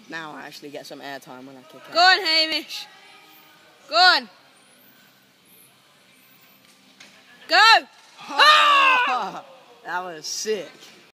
Now I actually get some airtime when I kick it. Go on, Hamish. Go on. Go! Oh, that was sick.